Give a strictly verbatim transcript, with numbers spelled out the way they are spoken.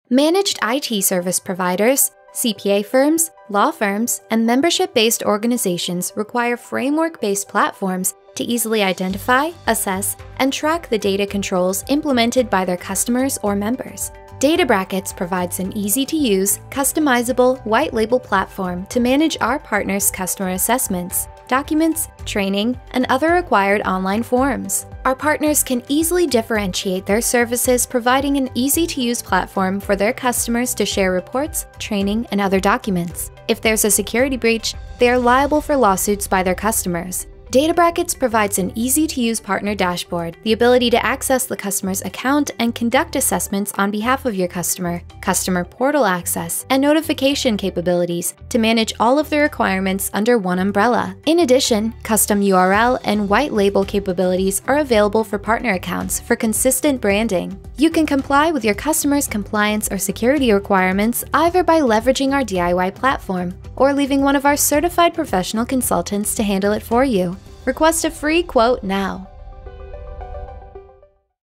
Managed I T service providers, C P A firms, law firms, and membership-based organizations require framework-based platforms to easily identify, assess, and track the data controls implemented by their customers or members. Databrackets provides an easy-to-use, customizable, white-label platform to manage our partners' customer assessments, documents, training, and other required online forms. Our partners can easily differentiate their services, providing an easy-to-use platform for their customers to share reports, training, and other documents. If there's a security breach, they are liable for lawsuits by their customers. Databrackets provides an easy-to-use partner dashboard, the ability to access the customer's account and conduct assessments on behalf of your customer, customer portal access, and notification capabilities to manage all of the requirements under one umbrella. In addition, custom U R L and white label capabilities are available for partner accounts for consistent branding. You can comply with your customer's compliance or security requirements either by leveraging our D I Y platform or leaving one of our certified professional consultants to handle it for you. Request a free quote now.